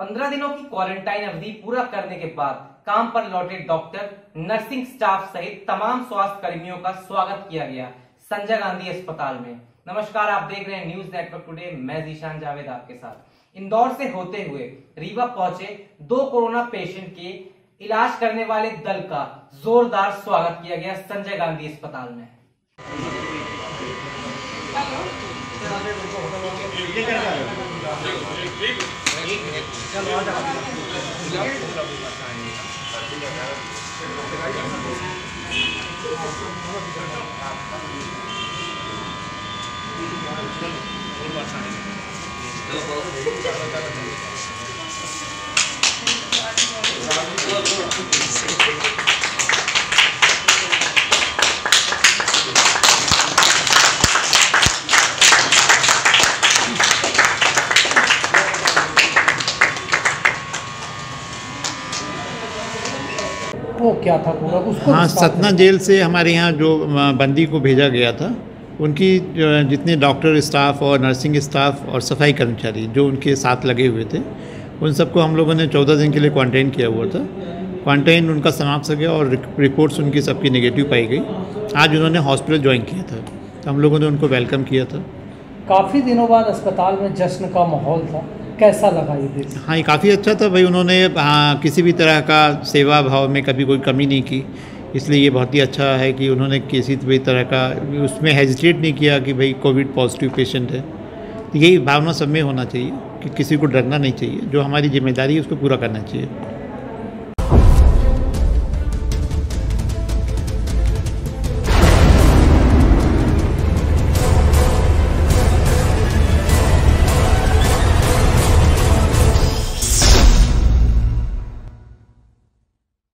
15 दिनों की क्वारंटाइन अवधि पूरा करने के बाद काम पर लौटे डॉक्टर, नर्सिंग स्टाफ सहित तमाम स्वास्थ्य कर्मियों का स्वागत किया गया संजय गांधी अस्पताल में। नमस्कार, आप देख रहे हैं न्यूज नेटवर्क टुडे। मैं जीशान जावेद आपके साथ। इंदौर से होते हुए रीवा पहुंचे 2 कोरोना पेशेंट के इलाज करने वाले दल का जोरदार स्वागत किया गया संजय गांधी अस्पताल में। वो क्या था पूरा उसको? हाँ, सतना जेल से हमारे यहाँ जो बंदी को भेजा गया था, उनकी जितने डॉक्टर स्टाफ और नर्सिंग स्टाफ और सफाई कर्मचारी जो उनके साथ लगे हुए थे, उन सबको हम लोगों ने 14 दिन के लिए क्वारंटाइन किया हुआ था। क्वारंटाइन उनका समाप्त हो गया और रिपोर्ट्स उनकी सबकी नेगेटिव पाई गई। आज उन्होंने हॉस्पिटल ज्वाइन किया था, तो हम लोगों ने उनको वेलकम किया था। काफ़ी दिनों बाद अस्पताल में जश्न का माहौल था, कैसा लगा ये देख? हाँ, ये काफ़ी अच्छा था भाई। उन्होंने किसी भी तरह का सेवा भाव में कभी कोई कमी नहीं की, इसलिए ये बहुत ही अच्छा है कि उन्होंने किसी भी तरह का उसमें हेजिटेट नहीं किया कि भाई कोविड पॉजिटिव पेशेंट है। तो यही भावना सब में होना चाहिए कि किसी को डरना नहीं चाहिए, जो हमारी जिम्मेदारी है उसको पूरा करना चाहिए।